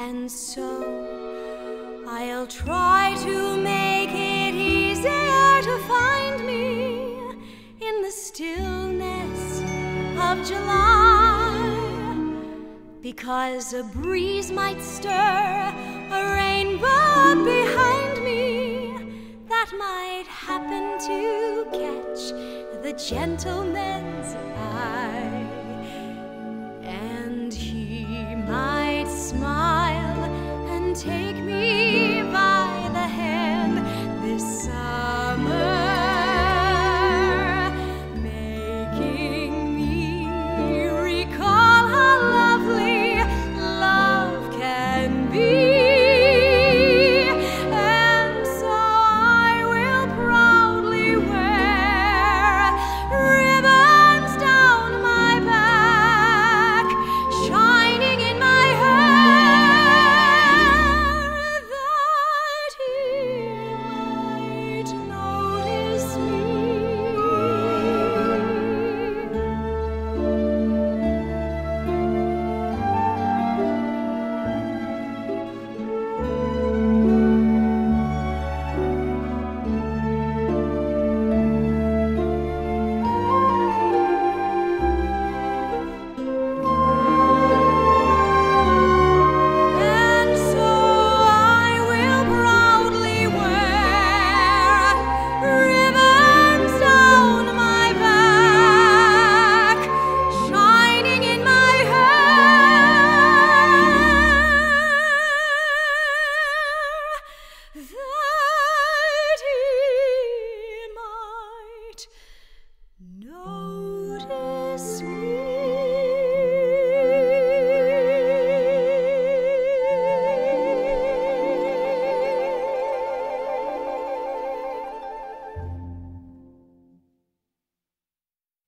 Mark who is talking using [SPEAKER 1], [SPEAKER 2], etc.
[SPEAKER 1] And so I'll try to make it easier to find me in the stillness of July, because a breeze might stir a rainbow behind me that might happen to catch the gentleman's eye, and he might smile